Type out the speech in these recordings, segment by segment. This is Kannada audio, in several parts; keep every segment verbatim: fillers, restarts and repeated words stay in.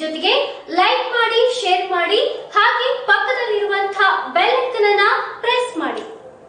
ಜೊತೆಗೆ ಲೈಕ್ ಮಾಡಿ, ಶೇರ್ ಮಾಡಿ, ಹಾಗೆ ಪಕ್ಕದಲ್ಲಿರುವಂತಹ ಬೆಲ್ ಐಕಾನ್ ಅನ್ನು ಪ್ರೆಸ್ ಮಾಡಿ.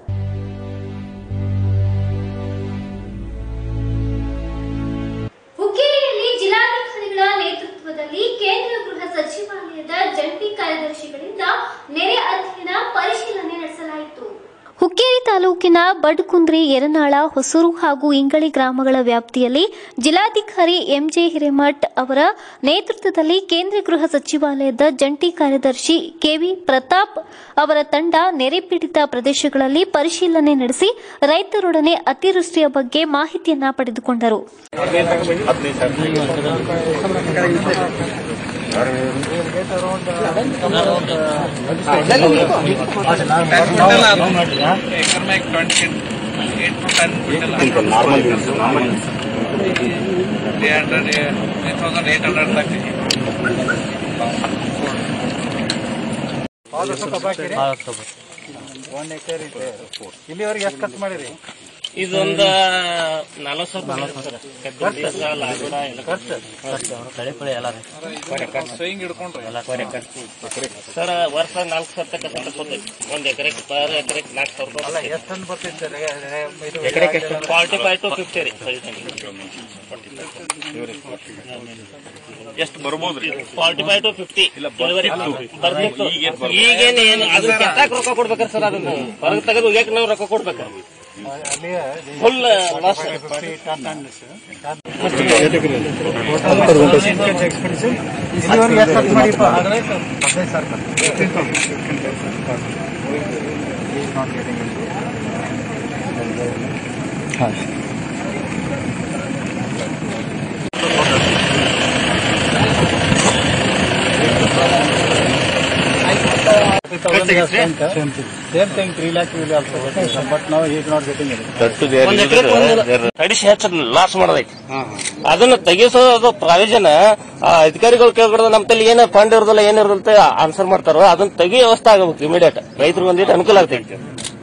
ಹುಕ್ಕೇರಿಯಲ್ಲಿ ಜಿಲ್ಲಾಧಿಕಾರಿಗಳ ನೇತೃತ್ವದಲ್ಲಿ ಕೇಂದ್ರ ಗೃಹ ಸಚಿವಾಲಯದ ಜಂಟಿ ಕಾರ್ಯದರ್ಶಿಗಳಿಂದ ನೆರೆ ಅಧ್ಯಯನ ಪರಿಶೀಲನೆ ನಡೆಸಲಾಯಿತು. ಹುಕ್ಕೇರಿ ತಾಲೂಕಿನ ಬಡ್ಕುಂದ್ರಿ, ಯರನಾಳ, ಹೊಸೂರು ಹಾಗೂ ಇಂಗಳಿ ಗ್ರಾಮಗಳ ವ್ಯಾಪ್ತಿಯಲ್ಲಿ ಜಿಲ್ಲಾಧಿಕಾರಿ ಎಂಜೆ ಹಿರೇಮಠ್ ಅವರ ನೇತೃತ್ವದಲ್ಲಿ ಕೇಂದ್ರ ಗೃಹ ಸಚಿವಾಲಯದ ಜಂಟಿ ಕಾರ್ಯದರ್ಶಿ ಕೆವಿ ಪ್ರತಾಪ್ ಅವರ ತಂಡ ನೆರೆ ಪೀಡಿತ ಪ್ರದೇಶಗಳಲ್ಲಿ ಪರಿಶೀಲನೆ ನಡೆಸಿ ರೈತರೊಡನೆ ಅತಿವೃಷ್ಟಿಯ ಬಗ್ಗೆ ಮಾಹಿತಿಯನ್ನ ಪಡೆದುಕೊಂಡರು. ಇಲ್ಲಿವರೆಗೆ ಎಷ್ಟು ಖರ್ಚು ಮಾಡಿರಿ? ಇದೊಂದು ನಲವತ್ತು ಸರ್ ವರ್ಷ ನಾಲ್ಕು ಸಾವಿರ ತನಕ ಒಂದ್ ಎಕರೆಗೆ ಪರ್ ಎಕರೆಗೆ ನಾಲ್ಕು ಸಾವಿರ ರೂಪಾಯಿ. ಎಷ್ಟು ಟನ್ ಬರ್ತಿತ್ತು? ಫಾರ್ಟಿ ಫೈವ್ ಟು ಫಿಫ್ಟಿ ರೀ. ಎಷ್ಟು ಬರ್ಬೋದ್ರಿ? ಫಾರ್ಟಿ ಫೈವ್ ಟು ಫಿಫ್ಟಿ ಬರ್ತಿತ್ತು. ಈಗೇನು ಏನು ಅದನ್ನ ಕೆತ್ತಾಕ್ ರೊಕ್ಕ ಕೊಡ್ಬೇಕ್ರಿ ಸರ್? ಅದನ್ನ ಹೊರಗೆ ತೆಗೆದು ಹೋಗ್ಯಾಕ ನಾವು ರೊಕ್ಕ ಕೊಡ್ಬೇಕ. Full loss. ಅಡಿಸಿ ಹೆಚ್ಚು ಲಾಸ್ ಮಾಡೋದೈತಿ. ಅದನ್ನ ತೆಗಿಸೋದು ಪ್ರಾವಿಷನ್ ಅಧಿಕಾರಿಗಳು ಕೇಳ್ಕೊಡೋದು. ನಮ್ಮ ತಲೆ ಏನ ಫಂಡ್ ಇರೋದಿಲ್ಲ, ಏನಿರೋದಿಲ್ಲ ಆನ್ಸರ್ ಮಾಡ್ತಾರೋ ಅದನ್ನ ತೆಗಿ ವ್ಯವಸ್ಥೆ ಆಗಬೇಕು ಇಮಿಡಿಯೇಟ್. ರೈತರಿಗೆ ಒಂದಿಟ್ಟು ಅನುಕೂಲ ಆಗ್ತೈತಿ.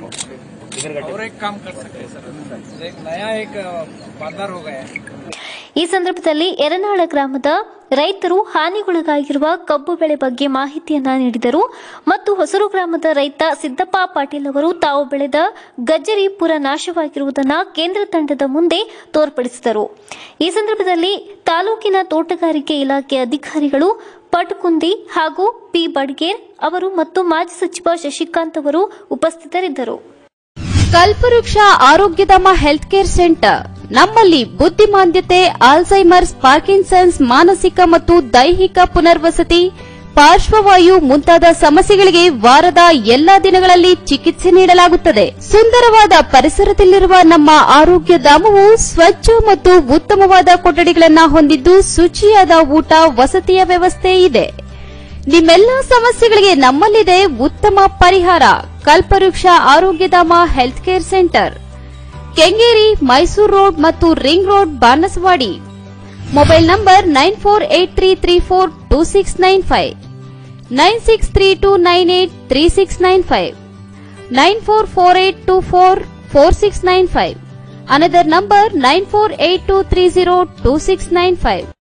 ಈ ಸಂದರ್ಭದಲ್ಲಿ ಯರನಾಳ ಗ್ರಾಮದ ರೈತರು ಹಾನಿಗೊಳಗಾಗಿರುವ ಕಬ್ಬು ಬೆಳೆ ಬಗ್ಗೆ ಮಾಹಿತಿಯನ್ನ ನೀಡಿದರು ಮತ್ತು ಹೊಸೂರು ಗ್ರಾಮದ ರೈತ ಸಿದ್ದಪ್ಪ ಪಾಟೀಲ್ ಅವರು ತಾವು ಬೆಳೆದ ಗಜ್ಜರಿ ಪೂರ ನಾಶವಾಗಿರುವುದನ್ನು ಕೇಂದ್ರ ತಂಡದ ಮುಂದೆ ತೋರ್ಪಡಿಸಿದರು. ಈ ಸಂದರ್ಭದಲ್ಲಿ ತಾಲೂಕಿನ ತೋಟಗಾರಿಕೆ ಇಲಾಖೆ ಅಧಿಕಾರಿಗಳು ಪಟ್ಕುಂದಿ ಹಾಗೂ ಪಿ ಬಡ್ಗೇರ್ ಅವರು ಮತ್ತು ಮಾಜಿ ಸಚಿವ ಶಶಿಕಾಂತ್ ಅವರು ಉಪಸ್ಥಿತರಿದ್ದರು. ಕಲ್ಪವೃಕ್ಷ ಆರೋಗ್ಯಧಾಮ ಹೆಲ್ತ್ ಕೇರ್ ಸೆಂಟರ್ ನಮ್ಮಲ್ಲಿ ಬುದ್ಧಿಮಾಂದ್ಯತೆ, ಆಲ್ಝೈಮರ್ಸ್, ಪಾರ್ಕಿನ್ಸನ್ಸ್, ಮಾನಸಿಕ ಮತ್ತು ದೈಹಿಕ ಪುನರ್ವಸತಿ, ಪಾರ್ಶ್ವವಾಯು ಮುಂತಾದ ಸಮಸ್ಯೆಗಳಿಗೆ ವಾರದ ಎಲ್ಲಾ ದಿನಗಳಲ್ಲಿ ಚಿಕಿತ್ಸೆ ನೀಡಲಾಗುತ್ತದೆ. ಸುಂದರವಾದ ಪರಿಸರದಲ್ಲಿರುವ ನಮ್ಮ ಆರೋಗ್ಯ ಧಾಮವು ಸ್ವಚ್ಛ ಮತ್ತು ಉತ್ತಮವಾದ ಕೊಠಡಿಗಳನ್ನು ಹೊಂದಿದ್ದು ಶುಚಿಯಾದ ಊಟ, ವಸತಿಯ ವ್ಯವಸ್ಥೆ ಇದೆ. ನಿಮ್ಮೆಲ್ಲಾ ಸಮಸ್ಯೆಗಳಿಗೆ ನಮ್ಮಲ್ಲಿದೆ ಉತ್ತಮ ಪರಿಹಾರ. Kalpavriksha Arogyadhama health care centre, Kengeri, Mysuru road ಮತ್ತು ring road, Banasawadi. Mobile number nine four eight three three four two six nine five, nine six three two nine eight three six nine five, nine four four eight two four four six nine five. Another number nine four eight two three zero two six nine five.